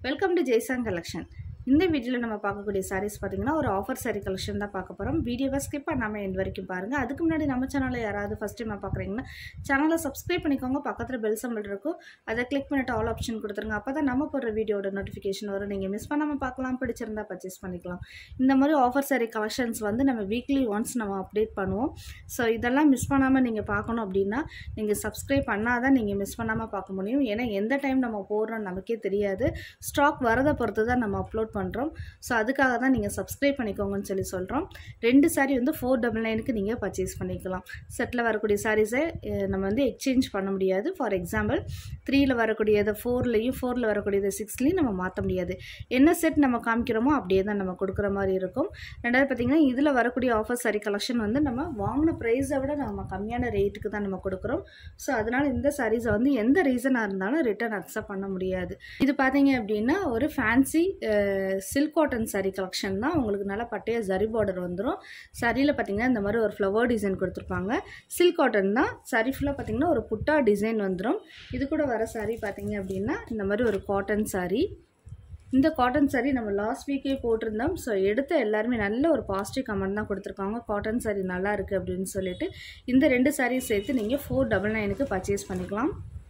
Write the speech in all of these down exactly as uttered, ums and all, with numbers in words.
Welcome to ஜெய்சாங் collection. இந்த வீடியோவில் நம்ம பார்க்கக்கூடிய சாரீஸ் பார்த்தீங்கன்னா ஒரு ஆஃபர் சாரீ கலெக்ஷன் தான் பார்க்க போகிறோம். வீடியோவை ஸ்கிப் பண்ணாமல் எண்ட் வரைக்கும் பாருங்கள். அதுக்கு முன்னாடி நம்ம சேனலில் யாராவது ஃபஸ்ட் டைம் பார்க்குறீங்கன்னா சேனலை சப்ஸ்கிரைப் பண்ணிக்கோங்க. பக்கத்தில் பெல் சிம்பல் இருக்கும், அதை கிளிக் பண்ணிட்டு ஆல் ஆப்ஷன் கொடுத்துருங்க. அப்போ தான் நம்ம போடுற வீடியோட நோட்டிஃபிகேஷன் வரும். நீங்கள் மிஸ் பண்ணாமல் பார்க்கலாம், பிடிச்சிருந்தா பர்ச்சேஸ் பண்ணிக்கலாம். இந்த மாதிரி ஆஃபர் சாரீ கலெக்ஷன்ஸ் வந்து நம்ம வீக்லி ஒன்ஸ் நம்ம அப்டேட் பண்ணுவோம். ஸோ இதெல்லாம் மிஸ் பண்ணாமல் நீங்கள் பார்க்கணும் அப்படின்னா நீங்கள் சப்ஸ்கிரைப் பண்ணால் தான் நீங்கள் மிஸ் பண்ணாமல் பார்க்க முடியும். ஏன்னா எந்த டைம் நம்ம போடுறோம் நமக்கே தெரியாது. ஸ்டாக் வரதை பொறுத்து தான் நம்ம அப்லோட் பண்ணுறோம். ஸோ அதுக்காக தான் நீங்கள் சப்ஸ்கிரைப் பண்ணிக்கோங்கன்னு சொல்லி சொல்கிறோம். ரெண்டு சாரீ வந்து ஃபோர் டபுள் நைனுக்கு நீங்கள் பர்ச்சேஸ் பண்ணிக்கலாம். செட்டில் வரக்கூடிய சாரீஸை நம்ம வந்து எக்ஸ்சேஞ்ச் பண்ண முடியாது. ஃபார் எக்ஸாம்பிள் த்ரீயில் வரக்கூடியதை ஃபோர்லேயும் ஃபோரில் வரக்கூடியதை சிக்ஸ்லேயும் நம்ம மாற்ற முடியாது. என்ன செட் நம்ம காமிக்கிறோமோ அப்படியே தான் நம்ம கொடுக்குற மாதிரி இருக்கும். ரெண்டாவது பார்த்திங்கன்னா இதில் வரக்கூடிய ஆஃபர் சாரீ கலெக்ஷன் வந்து நம்ம வாங்கின ப்ரைஸை விட நம்ம கம்மியான ரேட்டுக்கு தான் நம்ம கொடுக்குறோம். ஸோ அதனால் இந்த சாரீஸை வந்து எந்த ரீசனாக இருந்தாலும் ரிட்டர்ன் அக்செப்ட் பண்ண முடியாது. இது பார்த்தீங்க அப்படின்னா ஒரு fancy silk cotton saree collection தான். உங்களுக்கு நல்லா பட்டையா ஜரி பார்டர் வந்துடும். சாரியில் பார்த்தீங்கன்னா இந்த மாதிரி ஒரு ஃப்ளவர் டிசைன் கொடுத்துருப்பாங்க. சில்க் காட்டன் தான். சாரீ ஃபுல்லாக பார்த்தீங்கன்னா ஒரு புட்டா டிசைன் வந்துடும். இது கூட வர சாரீ பார்த்தீங்க அப்படின்னா இந்த மாதிரி ஒரு காட்டன் சாரீ. இந்த காட்டன் சாரீ நம்ம லாஸ்ட் வீக்கே போட்டிருந்தோம். ஸோ எடுத்த எல்லாருமே நல்ல ஒரு பாசிட்டிவ் கமெண்ட் தான் கொடுத்துருக்காங்க. காட்டன் சாரீ நல்லா இருக்குது அப்படின்னு சொல்லிட்டு இந்த ரெண்டு சாரீ சேர்த்து நீங்கள் ஃபோர் டபுள் நைனுக்கு பர்ச்சேஸ் பண்ணிக்கலாம்.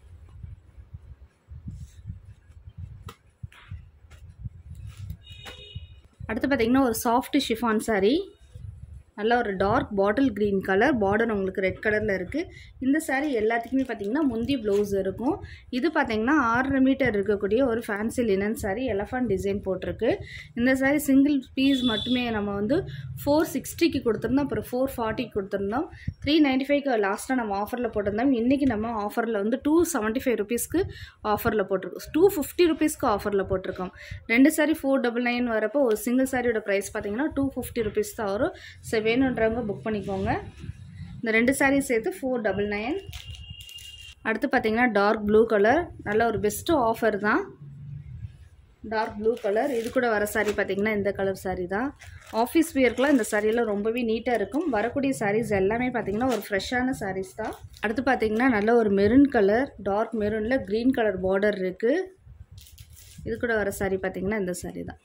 அடுத்து பார்த்தீங்கன்னா ஒரு சாஃப்ட் ஷிஃபான் சாரீ. நல்ல ஒரு dark bottle green colour, border உங்களுக்கு ரெட் கலரில் இருக்குது. இந்த சாரீ எல்லாத்துக்குமே பார்த்தீங்கன்னா முந்தி ப்ளவுஸ் இருக்கும். இது பார்த்தீங்கன்னா ஆறரை மீட்டர் இருக்கக்கூடிய ஒரு fancy linen saree, elephant design போட்டிருக்கு. இந்த சாரீ சிங்கிள் பீஸ் மட்டுமே நம்ம வந்து ஃபோர் சிக்ஸ்டிக்கு கொடுத்துருந்தோம், அப்புறம் ஃபோர் ஃபார்ட்டிக்கு கொடுத்துருந்தோம். த்ரீ நைன்ட்டி ஃபைவ்க்கு லாஸ்ட்டாக நம்ம ஆஃபரில் போட்டிருந்தோம். இன்றைக்கி நம்ம ஆஃபரில் வந்து டூ செவன்ட்டி ஃபைவ் ருபீஸ்க்கு ஆஃபரில் போட்டிருக்கோம். டூ ஃபிஃப்டி ருபீஸ்க்கு ஆஃபரில் போட்டிருக்கோம். ரெண்டு சாரீ ஃபோர் டபுள் நைன் வரப்போ ஒரு சிங்கிள் சாரியோட ப்ரைஸ் பார்த்தீங்கன்னா டூ ஃபிஃப்டி ருபீஸ் தான் வரும். ஸோ வேணுன்றவங்க புக் பண்ணிக்கோங்க. இந்த ரெண்டு சாரீ சேர்த்து ஃபோர் டபுள் நைன். அடுத்து பார்த்தீங்கன்னா டார்க் ப்ளூ கலர், நல்ல ஒரு பெஸ்ட்டு ஆஃபர் தான். Dark blue colour. இது கூட வர சாரீ பார்த்தீங்கன்னா இந்த கலர் சாரீ தான். ஆஃபீஸ் வியர்க்கெலாம் இந்த சாரியெல்லாம் ரொம்பவே நீட்டாக இருக்கும். வரக்கூடிய சாரீஸ் எல்லாமே பார்த்தீங்கன்னா ஒரு ஃப்ரெஷ்ஷான சாரீஸ் தான். அடுத்து பார்த்தீங்கன்னா நல்ல ஒரு மெரூன் கலர், டார்க் மெரூனில் க்ரீன் கலர் பார்டர் இருக்குது. இது கூட வர சாரீ பார்த்தீங்கன்னா இந்த சாரீ தான்.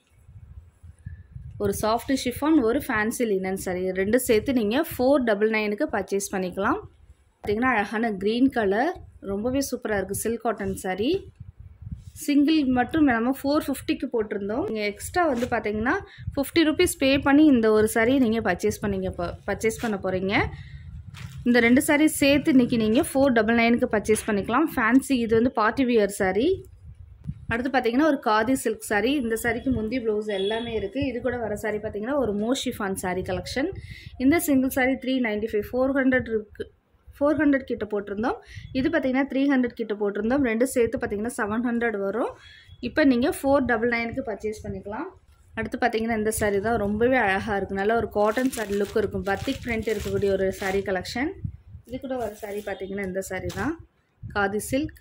ஒரு சாஃப்ட் ஷிஃபான், ஒரு ஃபேன்சி லினன் சாரீ, ரெண்டு சேர்த்து நீங்கள் ஃபோர் டபுள் நைனுக்கு பர்ச்சேஸ் பண்ணிக்கலாம். பார்த்தீங்கன்னா அழகான க்ரீன் கலர், ரொம்பவே சூப்பராக இருக்குது. Silk cotton sari. சிங்கிள் மட்டும் நம்ம ஃபோர் ஃபிஃப்டிக்கு போட்டிருந்தோம். நீங்கள் எக்ஸ்ட்ரா வந்து பார்த்தீங்கன்னா ஃபிஃப்டி ருபீஸ் பே பண்ணி இந்த ஒரு சாரீ நீங்கள் பர்ச்சேஸ் பண்ணிங்க பர்ச்சேஸ் பண்ண போகிறீங்க. இந்த ரெண்டு சாரீ சேர்த்து இன்றைக்கி நீங்கள் ஃபோர் டபுள் நைனுக்கு பர்ச்சேஸ் பண்ணிக்கலாம். ஃபேன்சி, இது வந்து பார்ட்டி வியர் சாரீ. அடுத்து பார்த்தீங்கன்னா ஒரு காதி சில்க் சாரீ. இந்த சாரீக்கு முந்தி ப்ளவுஸ் எல்லாமே இருக்குது. இது கூட வர சாரீ பார்த்தீங்கன்னா ஒரு மோஷிஃபான் சாரீ கலெக்ஷன். இந்த single saree three ninety five four hundred இருக்கு ஃபோர் ஹண்ட்ரட் கிட்ட போட்டிருந்தோம். இது பார்த்தீங்கன்னா த்ரீ ஹண்ட்ரட் கிட்ட போட்டிருந்தோம். ரெண்டு சேர்த்து பார்த்தீங்கன்னா செவன் ஹண்ட்ரட் வரும். இப்போ நீங்கள் ஃபோர் டபுள் நைனுக்கு பர்ச்சேஸ் பண்ணிக்கலாம். அடுத்து பார்த்தீங்கன்னா இந்த சாரீ தான். ரொம்பவே அழகாக இருக்குது. நல்ல ஒரு காட்டன் சாரீ லுக் இருக்கும். பத்திக் பிரிண்ட் இருக்கக்கூடிய ஒரு சாரீ கலெக்ஷன். இது கூட வர சாரீ பார்த்தீங்கன்னா இந்த சாரீ தான். காதி சில்க்.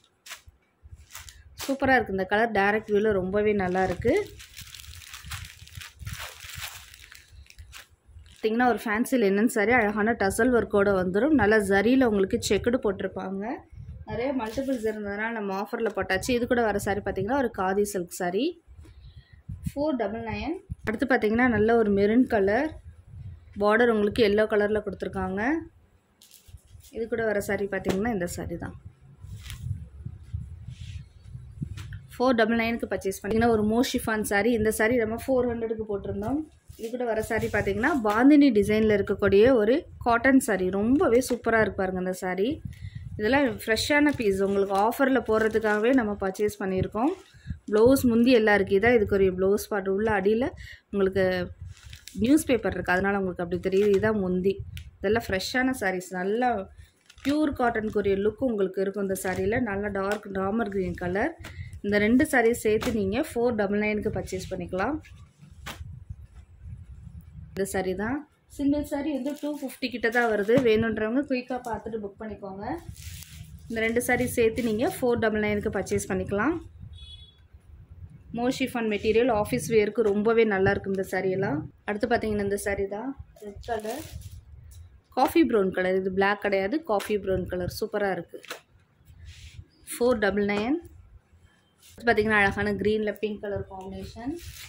சூப்பராக இருக்குது. இந்த கலர் டைரக்ட் வியூவில் ரொம்பவே நல்லா இருக்குது. பார்த்தீங்கன்னா ஒரு ஃபேன்சி லினன் சாரீ, அழகான டசல் ஒர்க்கோடு வந்துடும். நல்லா ஜரியில் உங்களுக்கு செக்குடு போட்டிருப்பாங்க. நிறைய மல்டிபிள்ஸ் இருந்ததுனால நம்ம ஆஃபரில் போட்டாச்சு. இது கூட வர சாரீ பார்த்தீங்கன்னா ஒரு khadi silk saree, four double nine. அடுத்து பார்த்தீங்கன்னா நல்ல ஒரு மெரூன் கலர், பார்டர் உங்களுக்கு எல்லோ கலரில் கொடுத்துருக்காங்க. இது கூட வர சாரீ பார்த்தீங்கன்னா இந்த சாரீ தான். ஃபோர் டபுள் நைனுக்கு பர்ச்சேஸ் பண்ணிங்கன்னா ஒரு மோஷிஃபான் சாரீ. இந்த சாரீ நம்ம ஃபோர் ஹண்ட்ரடுக்கு போட்டிருந்தோம். இது கூட வர சாரீ பார்த்தீங்கன்னா பாந்தினி டிசைனில் இருக்கக்கூடிய ஒரு காட்டன் சாரீ. ரொம்பவே சூப்பராக இருப்பாருங்க இந்த சாரீ. இதெல்லாம் ஃப்ரெஷ்ஷான பீஸ். உங்களுக்கு ஆஃபரில் போடுறதுக்காகவே நம்ம பர்ச்சேஸ் பண்ணியிருக்கோம். ப்ளவுஸ் முந்தி எல்லாம் இருக்குது. இதான் இதுக்கு ஒரு ப்ளவுஸ் பாட்டு உள்ள அடியில் உங்களுக்கு நியூஸ் பேப்பர் இருக்குது, அதனால் உங்களுக்கு அப்படி தெரியுது. இதுதான் முந்தி. இதெல்லாம் ஃப்ரெஷ்ஷான சாரீஸ். நல்லா பியூர் காட்டனுக்குரிய லுக் உங்களுக்கு இருக்கும் இந்த சாரியில். நல்லா டார்க் ராமர் க்ரீன் கலர். இந்த ரெண்டு சாரீ சேர்த்து நீங்கள் ஃபோர் டபுள் நைனுக்கு பர்ச்சேஸ் பண்ணிக்கலாம். இந்த சாரீ தான். சிங்கிள் சாரீ வந்து டூ ஃபிஃப்டி கிட்ட தான் வருது. வேணுன்றவங்க குயிக்காக பார்த்துட்டு புக் பண்ணிக்கோங்க. இந்த ரெண்டு சாரீ சேர்த்து நீங்கள் ஃபோர் டபுள் நைனுக்கு பர்ச்சேஸ் பண்ணிக்கலாம். மோஷிஃபான் மெட்டீரியல், ஆஃபீஸ் வேருக்கு ரொம்பவே நல்லாயிருக்கும் இந்த சாரியெல்லாம். அடுத்து பார்த்தீங்கன்னா இந்த சாரீ தான். Red colour, coffee brown colour. இது பிளாக் கிடையாது, காஃபி ப்ரௌன் கலர். சூப்பராக இருக்குது. Four double nine. பார்த்தீங்கன்னா அழகான க்ரீனில் பிங்க் கலர் காம்பினேஷன்,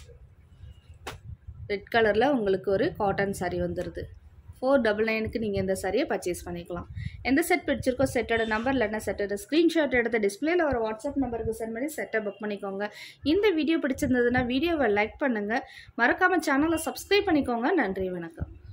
ரெட் கலரில் உங்களுக்கு ஒரு காட்டன் சாரீ வந்துடுது. ஃபோர் டபுள் நைனுக்கு நீங்கள் இந்த சாரியை பர்ச்சேஸ் பண்ணிக்கலாம். எந்த செட் பிடிச்சிருக்கோ செட்டோட நம்பர் இல்லைன்னா செட்டோட ஸ்க்ரீன்ஷாட் எடுத்து டிஸ்பிளேல ஒரு வாட்ஸ்அப் நம்பருக்கு சென்ட் பண்ணி செட்டை புக் பண்ணிக்கோங்க. இந்த வீடியோ பிடிச்சிருந்ததுன்னா வீடியோவை லைக் பண்ணுங்கள், மறக்காமல் சேனலை சப்ஸ்கிரைப் பண்ணிக்கோங்க. நன்றி, வணக்கம்.